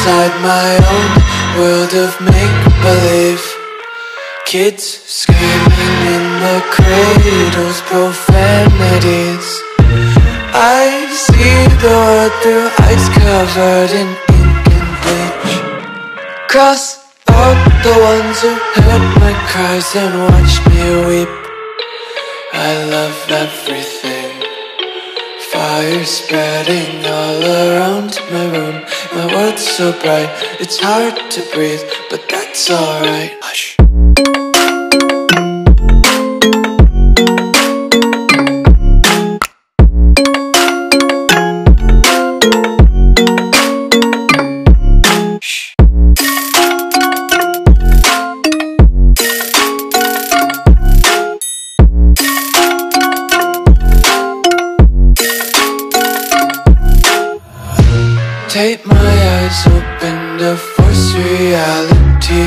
inside my own world of make-believe. Kids screaming in the cradles, profanities. I see the world through ice covered in ink and bleach. Cross out the ones who heard my cries and watched me weep. I love everything. Fire spreading all around my room. My world's so bright, it's hard to breathe, but that's alright. Hush. Take my eyes open to force reality.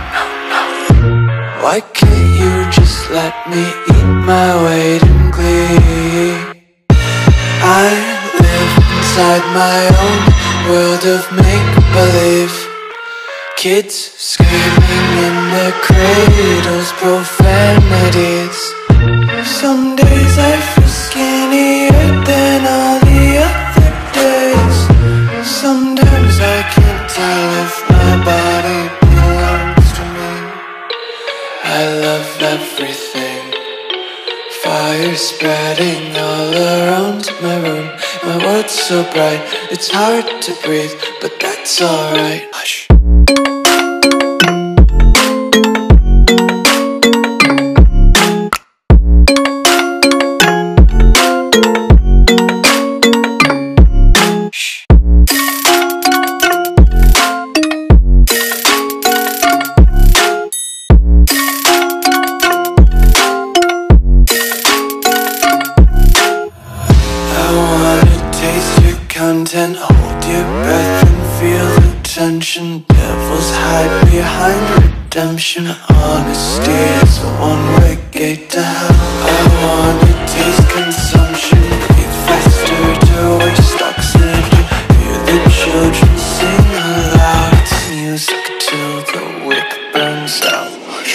Why can't you just let me eat my weight in glee? I live inside my own world of make-believe. Kids screaming in their cradles, profanities. Some days I feel skinnier than all the other days. Sometimes I can't tell if my body belongs to me. I love everything. Fire spreading all around my room. My world's so bright, it's hard to breathe, but that's alright. Hush. Content, hold your breath and feel the tension. Devils hide behind redemption. Honesty is a one-way gate to hell. I wanna taste consumption. Breathe faster to waste oxygen. Hear the children sing aloud. It's music till the wick burns out.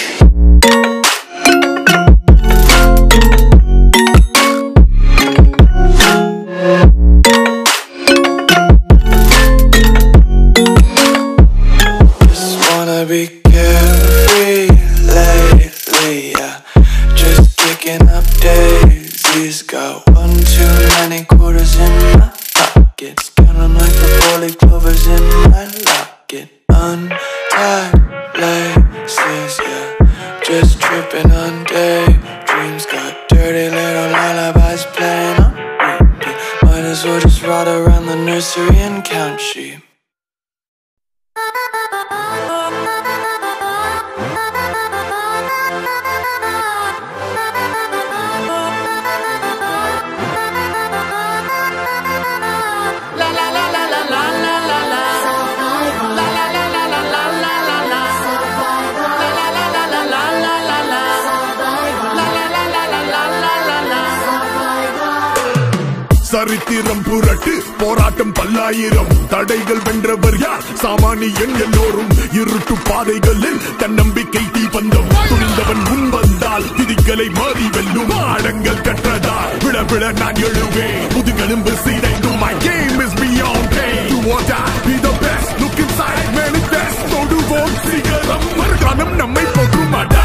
Be carefree lately, yeah. Just kicking up daisies. Got one too many quarters in my pockets. Counting like the four-leaf clovers in my locket. Untied laces, yeah. Just tripping on daydreams. Got dirty little lullabies playing on repeat. Might as well just ride around the nursery and count sheep. சரித்திரம் புரட்டு போராட்டம் பல்லாயிரம் தடைகள் வென்றவர் யார் சாமானியன் எல்லோரும் இருட்டு பாதைகளில் தன்னம்பிக்கை தீபந்தம் துணிந்தவன் முன் வந்தால் விதிகளை மாறி வெல்லும் ஆடங்கள் கற்றதால் விழ விழ நான் எழுவேன் முதுகெலும்பு சீதைக்கும் my game is beyond pain you or die be the best look inside manifest தொடுவோம் சிகரம் மறுகாலம் நம்மை போற்றுமாடா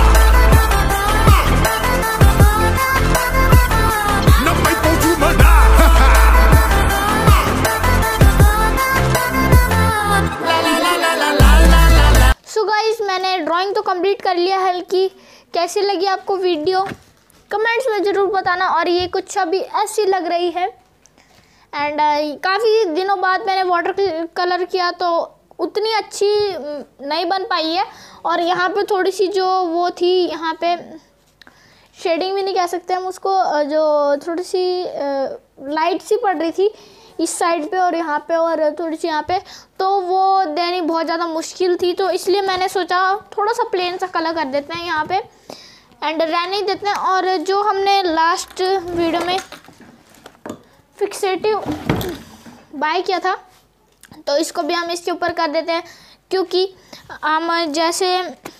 मैंने ड्राइंग तो कंप्लीट कर लिया है। हल्की कैसी लगी आपको वीडियो कमेंट्स में ज़रूर बताना। और ये कुछ अभी ऐसी लग रही है एंड काफ़ी दिनों बाद मैंने वाटर कलर किया तो उतनी अच्छी नहीं बन पाई है। और यहाँ पे थोड़ी सी जो वो थी यहाँ पे शेडिंग भी नहीं कह सकते हम उसको, जो थोड़ी सी लाइट सी पड़ रही थी इस साइड पे और यहाँ पे और थोड़ी सी यहाँ पे, तो वो देनी बहुत ज़्यादा मुश्किल थी। तो इसलिए मैंने सोचा थोड़ा सा प्लेन सा कलर कर देते हैं यहाँ पे एंड रहने देते हैं। और जो हमने लास्ट वीडियो में फिक्सेटिव बाय किया था तो इसको भी हम इसके ऊपर कर देते हैं, क्योंकि हम जैसे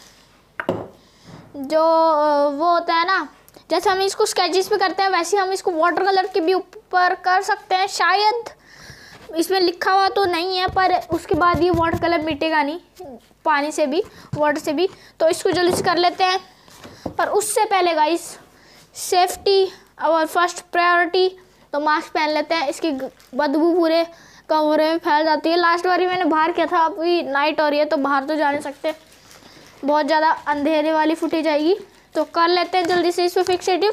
जो वो होता है ना, जैसे हम इसको स्केचेस पे करते हैं वैसे हम इसको वाटर कलर के भी ऊपर कर सकते हैं। शायद इसमें लिखा हुआ तो नहीं है, पर उसके बाद ये वाटर कलर मिटेगा नहीं पानी से भी, वाटर से भी। तो इसको जल्दी से कर लेते हैं, पर उससे पहले गाइस सेफ्टी और फर्स्ट प्रायोरिटी। तो मास्क पहन लेते हैं, इसकी बदबू पूरे कमरे में फैल जाती है। लास्ट बार मैंने बाहर किया था, अभी नाइट हो रही है तो बाहर तो जा नहीं सकते, बहुत ज़्यादा अंधेरे वाली फुटेज आएगी। तो कर लेते हैं जल्दी से इसमें फिक्सेटिव।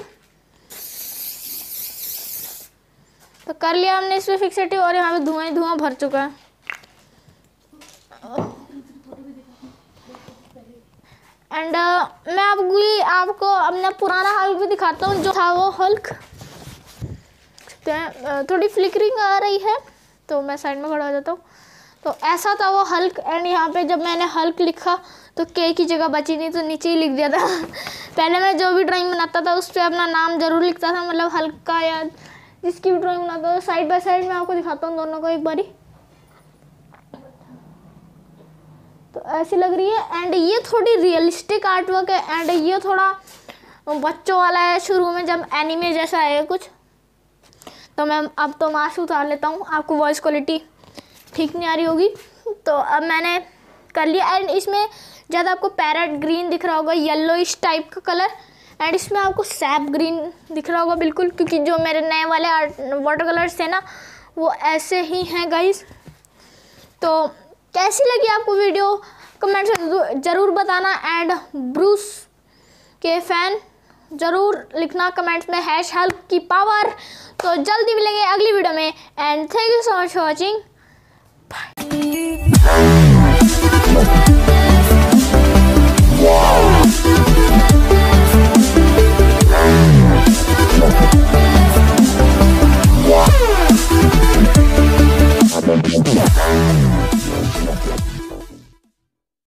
तो कर लिया हमने इसमें फिक्सेटिव, और यहाँ पे धुआं ही धुआं भर चुका है। एंड मैं आपको अपना पुराना हल्क भी दिखाता हूँ, जो था वो हल्क। थोड़ी फ्लिकरिंग आ रही है तो मैं साइड में खड़ा हो जाता हूँ। तो ऐसा था वो हल्क। एंड यहाँ पे जब मैंने हल्क लिखा तो के की जगह बची नहीं, तो नीचे ही लिख दिया था। पहले मैं जो भी ड्राइंग बनाता था उस पर अपना नाम जरूर लिखता था, मतलब हल्क का या जिसकी भी ड्राइंग बनाता था। साइड बाय साइड मैं आपको दिखाता हूँ दोनों को एक बारी। तो ऐसी लग रही है। एंड ये थोड़ी रियलिस्टिक आर्ट वर्क है, एंड ये थोड़ा बच्चों वाला है शुरू में, जब एनिमे जैसा है कुछ। तो मैं अब तो मास्क उतार लेता हूँ, आपको वॉइस क्वालिटी ठीक नहीं आ रही होगी। तो अब मैंने कर लिया। एंड इसमें ज़्यादा आपको पैरेट ग्रीन दिख रहा होगा, येलोइश टाइप का कलर। एंड इसमें आपको सैप ग्रीन दिख रहा होगा बिल्कुल, क्योंकि जो मेरे नए वाले वाटर कलर्स थे ना वो ऐसे ही हैं गाइस। तो कैसी लगी आपको वीडियो कमेंट में ज़रूर बताना। एंड ब्रूस के फैन ज़रूर लिखना कमेंट्स में, #हल्क की पावर। तो जल्दी मिलेंगे अगली वीडियो में। And thank you so much for watching. Bye.